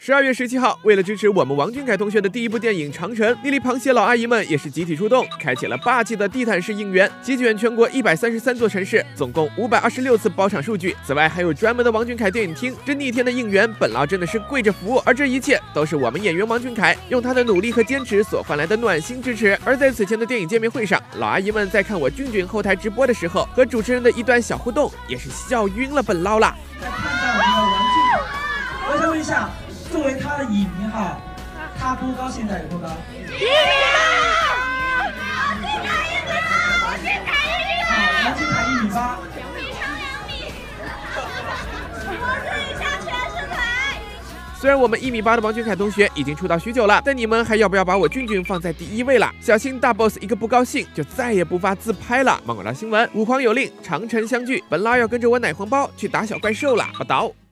12月17号，为了支持我们王俊凯同学的第一部电影《长城》，莉莉螃蟹老阿姨们也是集体出动，开启了霸气的地毯式应援，席卷全国133座城市，总共526次包场数据。此外，还有专门的王俊凯电影厅，这逆天的应援，本捞真的是跪着服务。而这一切都是我们演员王俊凯用他的努力和坚持所换来的暖心支持。而在此前的电影见面会上，老阿姨们在看我俊俊后台直播的时候，和主持人的一段小互动，也是笑晕了本捞啦。 在看到我们的王俊，我想问一下，作为他的影迷哈，他多高？现在有多高？1米8！王俊凯1米8。 虽然我们1米8的王俊凯同学已经出道许久了，但你们还要不要把我俊俊放在第1位了？小心大 boss 一个不高兴就再也不发自拍了。芒果捞新闻，五皇有令，长城相聚，本捞要跟着我奶黄包去打小怪兽了，报道。